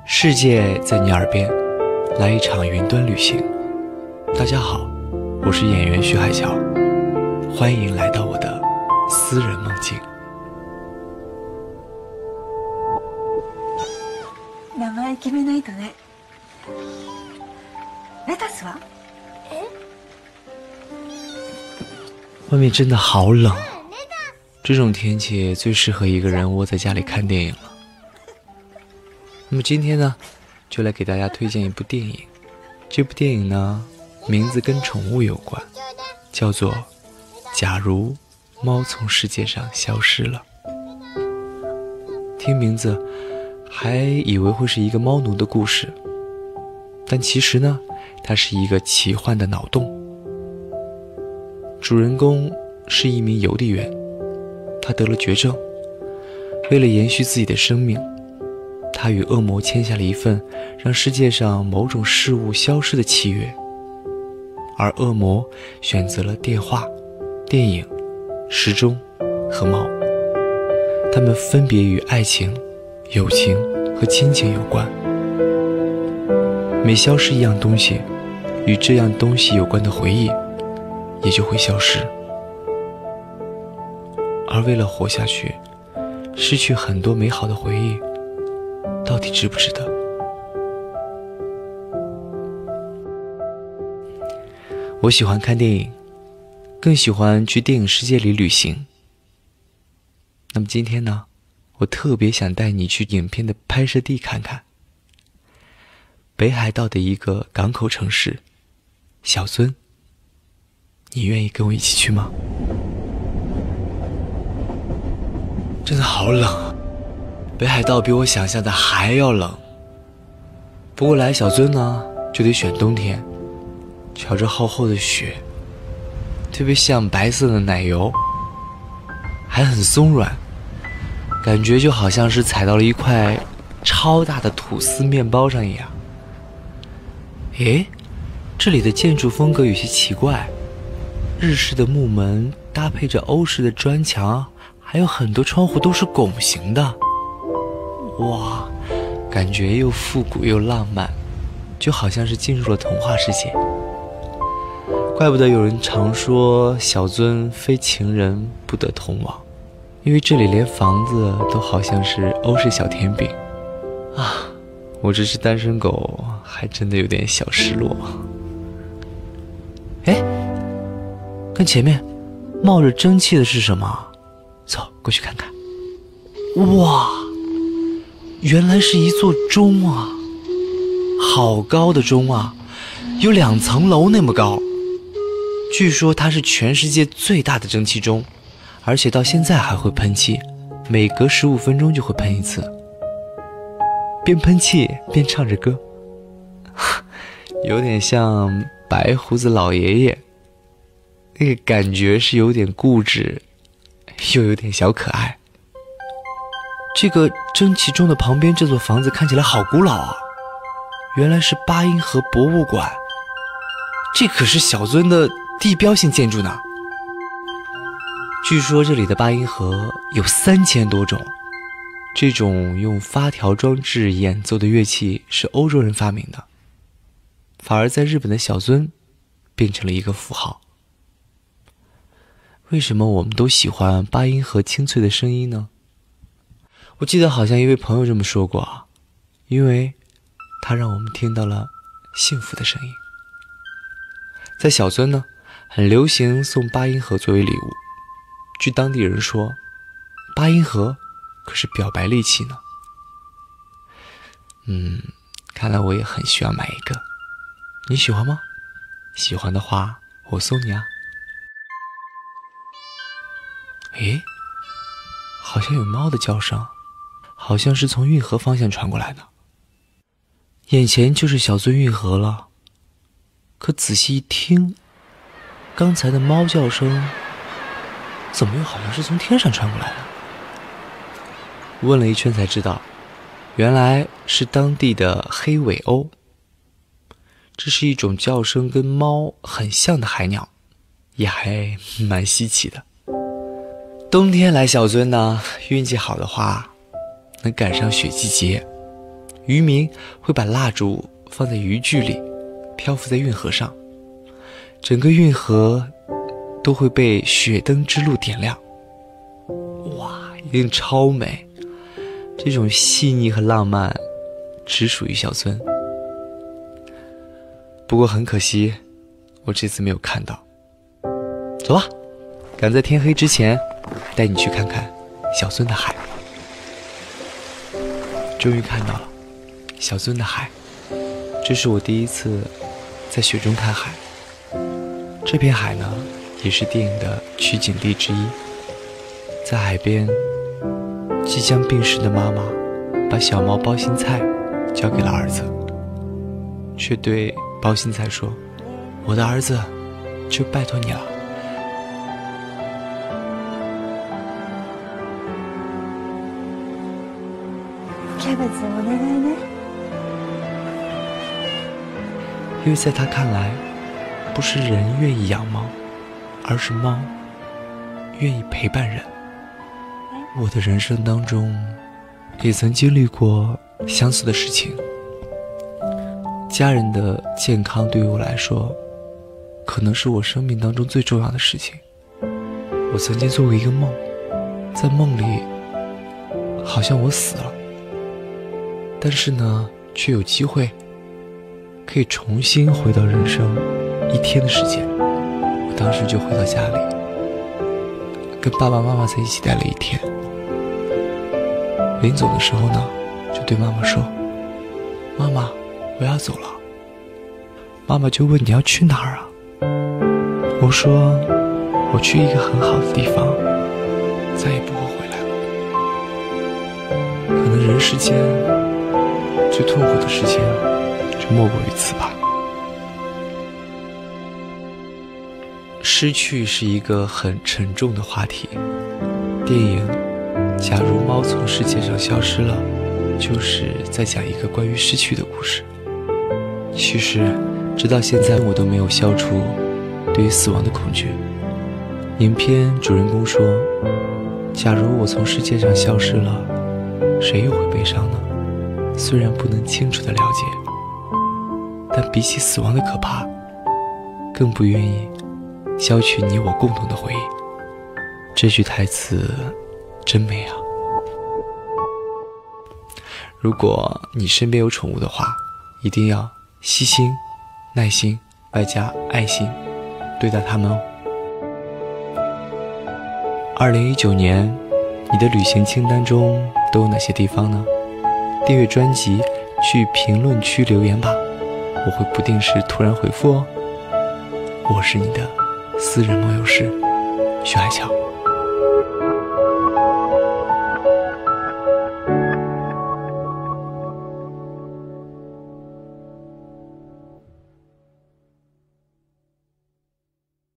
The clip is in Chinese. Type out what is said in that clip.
世界在你耳边，来一场云端旅行。大家好，我是演员徐海乔，欢迎来到我的私人梦境。 名前決めないとね。レタスは？ 外面真的好冷，这种天气最适合一个人窝在家里看电影了。那么今天呢，就来给大家推荐一部电影。这部电影呢，名字跟宠物有关，叫做《假如猫从世界上消失了》。听名字还以为会是一个猫奴的故事，但其实呢，它是一个奇幻的脑洞。主人公是一名邮递员，他得了绝症，为了延续自己的生命，他与恶魔签下了一份让世界上某种事物消失的契约，而恶魔选择了电话、电影、时钟和猫，它们分别与爱情、友情和亲情有关。每消失一样东西，与这样东西有关的回忆也就会消失。而为了活下去，失去很多美好的回忆，到底值不值得？我喜欢看电影，更喜欢去电影世界里旅行。那么今天呢，我特别想带你去影片的拍摄地看看。北海道的一个港口城市小樽，你愿意跟我一起去吗？真的好冷，北海道比我想象的还要冷。不过来小樽呢，就得选冬天，瞧着厚厚的雪，特别像白色的奶油，还很松软，感觉就好像是踩到了一块超大的吐司面包上一样。诶，这里的建筑风格有些奇怪，日式的木门搭配着欧式的砖墙，还有很多窗户都是拱形的。哇，感觉又复古又浪漫，就好像是进入了童话世界。怪不得有人常说小樽非情人不得同往，因为这里连房子都好像是欧式小甜饼啊！我这只单身狗还真的有点小失落。哎，看前面冒着蒸汽的是什么？走过去看看。哇，原来是一座钟啊，好高的钟啊，有2层楼那么高。据说它是全世界最大的蒸汽钟，而且到现在还会喷气，每隔15分钟就会喷一次，边喷气边唱着歌，有点像白胡子老爷爷，那个感觉是有点固执，又有点小可爱。这个蒸汽钟的旁边这座房子看起来好古老啊，原来是八音盒博物馆，这可是小樽的地标性建筑呢。据说这里的八音盒有3000多种，这种用发条装置演奏的乐器是欧洲人发明的，反而在日本的小樽变成了一个符号。为什么我们都喜欢八音盒清脆的声音呢？我记得好像一位朋友这么说过啊，因为它让我们听到了幸福的声音。在小樽呢，很流行送八音盒作为礼物。据当地人说，八音盒可是表白利器呢。看来我也很需要买一个。你喜欢吗？喜欢的话，我送你啊。诶，好像有猫的叫声，好像是从运河方向传过来的。眼前就是小樽运河了，可仔细一听，刚才的猫叫声怎么又好像是从天上传过来的？问了一圈才知道，原来是当地的黑尾鸥。这是一种叫声跟猫很像的海鸟，也还蛮稀奇的。冬天来小樽呢，运气好的话能赶上雪季节， 渔民会把蜡烛放在渔具里，漂浮在运河上，整个运河都会被雪灯之路点亮。哇，一定超美！这种细腻和浪漫只属于小樽。不过很可惜，我这次没有看到。走吧，赶在天黑之前带你去看看小樽的海。终于看到了小樽的海，这是我第一次在雪中看海。这片海呢，也是电影的取景地之一。在海边，即将病逝的妈妈把小毛包心菜交给了儿子，却对包心菜说：“我的儿子，就拜托你了。” キャベツお願いね。 因为在他看来，不是人愿意养猫，而是猫愿意陪伴人。我的人生当中也曾经历过相似的事情。家人的健康对于我来说，可能是我生命当中最重要的事情。我曾经做过一个梦，在梦里好像我死了，但是呢，却有机会可以重新回到人生1天的时间。我当时就回到家里，跟爸爸妈妈在一起待了1天。临走的时候呢，就对妈妈说：“妈妈，我要走了。”妈妈就问：“你要去哪儿啊？”我说：“我去一个很好的地方，再也不会回来了。”可能人世间最痛苦的事情就莫过于此吧。失去是一个很沉重的话题。电影《假如猫从世界上消失了》就是在讲一个关于失去的故事。其实直到现在我都没有消除对于死亡的恐惧。影片主人公说：“假如我从世界上消失了，谁又会悲伤呢？”虽然不能清楚地了解，但比起死亡的可怕，更不愿意消去你我共同的回忆。这句台词真美啊！如果你身边有宠物的话，一定要细心、耐心外加爱心对待它们哦。2019年，你的旅行清单中都有哪些地方呢？订阅专辑，去评论区留言吧，我会不定时突然回复哦。我是你的私人梦游师徐海乔。